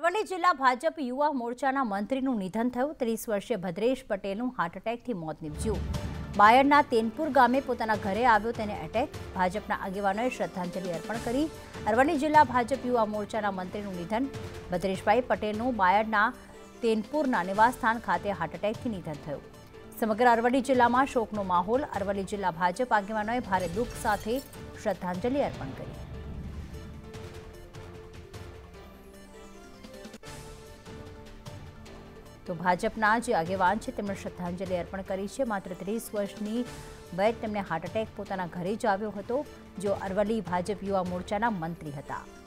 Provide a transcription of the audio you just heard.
અરવલ્લી જિલ્લા ભાજપ યુવા મોરચાના મંત્રીનું નિધન થયું। 30 વર્ષીય ભદ્રેશ પટેલનું હાર્ટ એટેકથી મોત નીપજ્યું। બાયડના તેનપુર ગામે પોતાના ઘરે આવ્યો તેને એટેક। ભાજપના આગેવાનોએ શ્રદ્ધાંજલિ અર્પણ કરી। અરવલ્લી જિલ્લા ભાજપ યુવા મોરચાના મંત્રીનું નિધન। ભદ્રેશભાઈ પટેલનું બાયડના તેનપુરના નિવાસસ્થાન ખાતે હાર્ટ એટેકથી નિધન થયું। સમગ્ર અરવલ્લી જિલ્લામાં શોકનો માહોલ। અરવલ્લી જિલ્લા ભાજપ આગેવાનોએ ભારે દુઃખ સાથે શ્રદ્ધાંજલિ અર્પણ કરી। तो भाजपना जे आगेवान है तेमणे श्रद्धांजलि अर्पण करी है। मात्र 30 वर्षनी वय तेमणे हार्ट एटेक पोताना घरे ज आव्यो हतो। जो अरवल्ली भाजप युवा मोर्चाना मंत्री हता।